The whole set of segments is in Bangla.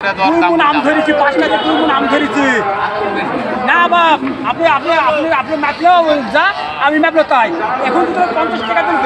2 মণ আম ধরেছি, 5 টাকা 2 মণ আম ধরেছি। না বাপ, আপনি আপনি আপনি আপনি মাপলেও যা, আমি মাপলো তাই। এখন তো 50 টাকা দেন।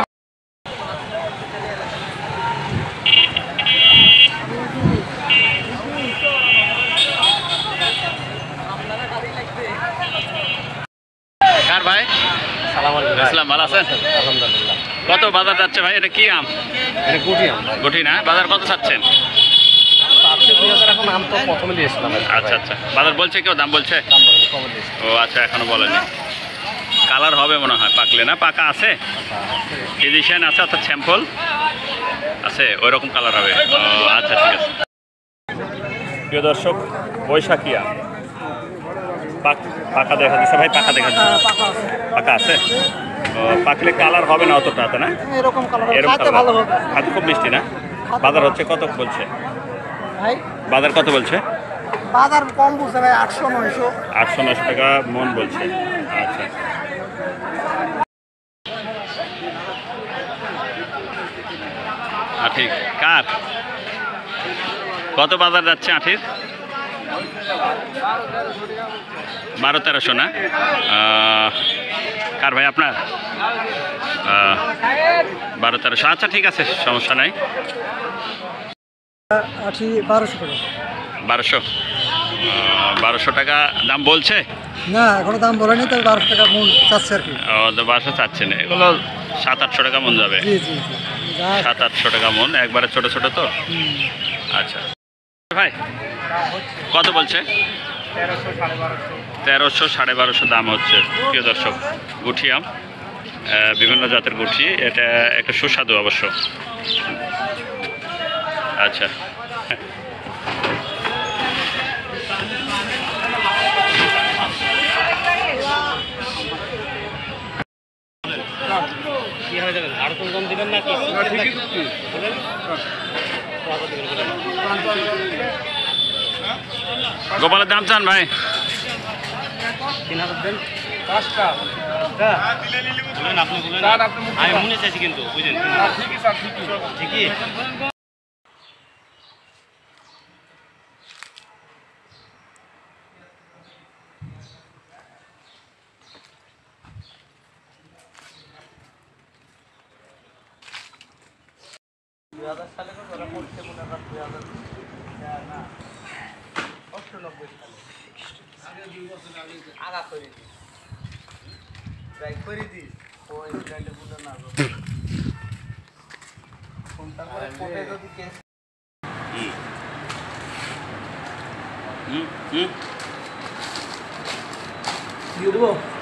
কার ভাই? আসসালাম, ভালো আছেন? আলহামদুলিল্লাহ। কত বাজার যাচ্ছে ভাই? এটা কি আম? এটা গুটি আম। গুটি না? বাজার কত চাচ্ছেন? এখন আম তো প্রথমে দিয়েছিলাম। আচ্ছা আচ্ছা, বাজার বলছে কেউ? দাম বলছে? ও আচ্ছা, এখনো বলেনি। কালার হবে মনে হয় পাকলে, না পাকা আছে? এডিশন আছে অর্থাৎ স্যাম্পল আছে, ওই রকম কালার হবে। ও আচ্ছা, ঠিক আছে। প্রিয় দর্শক, বৈশাখী আম পাকা দেখা দিচ্ছে ভাই, পাকা দেখা দিচ্ছে। পাকা আছে? পাকলে কালার হবে না অতটা, না? এরকম কালার ভালো হবে, খাতে খুব মিষ্টি না? বাজার হচ্ছে কত বলছে ভাই? বাজার কত বলছে? বাজার কম বলছে ভাই, 800-900। 800-900 টাকা মন বলছে। আচ্ছা, আঠিক কার কত বাজার যাচ্ছে? আঠির 1200-1300 না? কার ভাই আপনার? 1200-1300। আচ্ছা, ঠিক আছে, সমস্যা নাই। 1200 টাকা দাম বলছে না, এখনো দাম বলেনি, তবে 1200 টাকা মন চাচ্ছে আর কি। 1200 চাচ্ছেন, এগুলো 700-800 টাকা মন যাবে। 700-800 টাকা মন, একবারে ছোট ছোট তো। আচ্ছা ভাই, কত বলছে? 1300-1250 দাম হচ্ছে। প্রিয় দর্শক, গুঠি আম, বিভিন্ন জাতের গুঠি, এটা একটা সুস্বাদু অবশ্য। আচ্ছা, গোপালের দাম চান ভাই? 3000 দেন। 5টা আপনি বলেন, আমি মনে চাইছি কিন্তু বুঝেন। ঠিকই। সালে ওরা পড়ছে মনে হয় 2000 না 98 সালে আগে 2 বছর আগে আগা করে দিই ট্রাই করে দিই ওই ব্র্যান্ডে পুরো না কোনটা করে কোটে যদি কেস দিয়ে দেবো।